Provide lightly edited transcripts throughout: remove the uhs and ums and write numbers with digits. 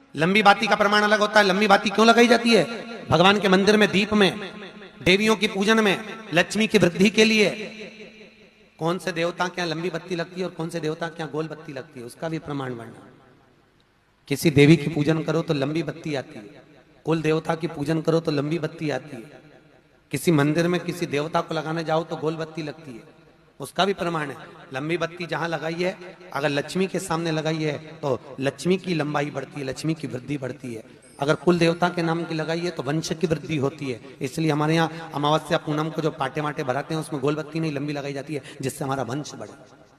लंबी बाती का प्रमाण अलग होता है। लंबी बाती क्यों लगाई जाती है? भगवान के मंदिर में, दीप में, देवियों की पूजन में, लक्ष्मी की वृद्धि के लिए। कौन से देवता के यहाँ लंबी बत्ती लगती है और कौन से देवता के यहाँ गोल बत्ती लगती है, उसका भी प्रमाण वर्णन। किसी देवी की पूजन करो तो लंबी बत्ती आती है, कुल देवता की पूजन करो तो लंबी बत्ती आती है, किसी मंदिर में किसी देवता को लगाने जाओ तो गोल बत्ती लगती है, उसका भी प्रमाण है। लंबी बत्ती जहां लगाई है, अगर लक्ष्मी के सामने लगाई है तो लक्ष्मी की लंबाई बढ़ती है, लक्ष्मी की वृद्धि बढ़ती है। अगर कुल देवता के नाम की लगाई है तो वंश की वृद्धि होती है। इसलिए हमारे यहाँ अमावस्या पूनम को जो पाटे वाटे भराते हैं उसमें गोल बत्ती नहीं लंबी लगाई जाती है, जिससे हमारा वंश बढ़े।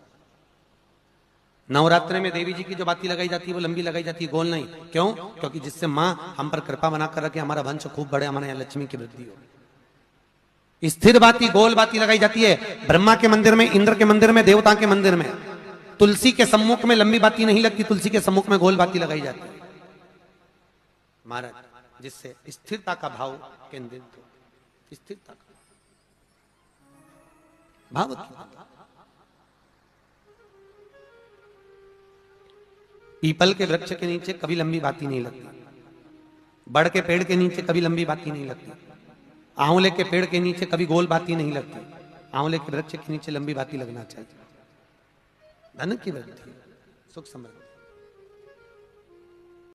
नवरात्र में देवी जी की जो बाती लगाई जाती है वो लंबी लगाई जाती है, गोल नहीं। क्यों? क्योंकि जिससे माँ हम पर कृपा बनाकर रखे, हमारा वंश खूब बढ़े, हमारे यहाँ लक्ष्मी की वृद्धि हो। स्थिर बाती, गोल बाती लगाई जाती है ब्रह्मा के मंदिर में, इंद्र के मंदिर में, देवता के मंदिर में। तुलसी के सम्मुख में लंबी बाती नहीं लगती, तुलसी के सम्मुख में गोल बाती लगाई जाती है महाराज, जिससे स्थिरता का भाव केंद्रित हो। स्थिरता का भाव। पीपल के वृक्ष के नीचे कभी लंबी बाती नहीं लगती, बड़ के पेड़ के नीचे कभी लंबी बाती नहीं लगती, आंवले के पेड़ के नीचे कभी गोल बाती नहीं लगती। आंवले के वृक्ष के नीचे लंबी बाती लगना चाहिए। धन की वृद्धि, सुख समृद्धि।